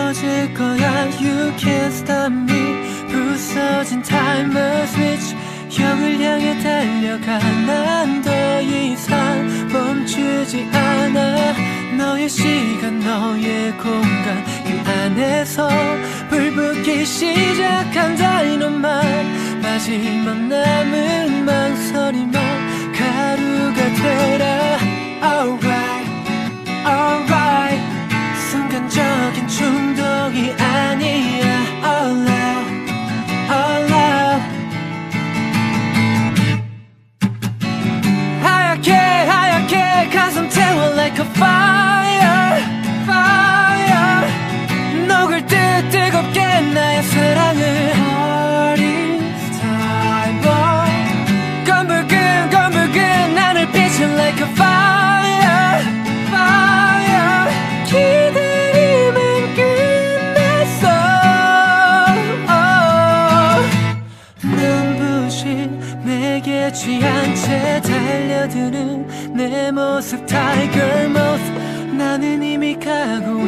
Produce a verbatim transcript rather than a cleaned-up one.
터질 거야. You can't stop me. 부서진 타이머 스위치 형을 향해 달려가. 난 더 이상 멈추지 않아. 너의 시간 너의 공간 그 안에서 불붙기 시작한 다이너마이트. 마지막 남은 망설임만 가루가 되라. Alright, alright. 순간적인 충동이 아니야. All out, all out. 하얗게 하얗게 가슴 태워 like a fire, fire. 녹을 듯 뜨겁게 나의 사랑을. Party's time on. 검붉은 검붉은 하늘 빛은 like a fire, fire. 기다림은 끝났어. 눈부신 내게 취한 채 달려드는 내 모습 Tiger moth. 나는 이미 가고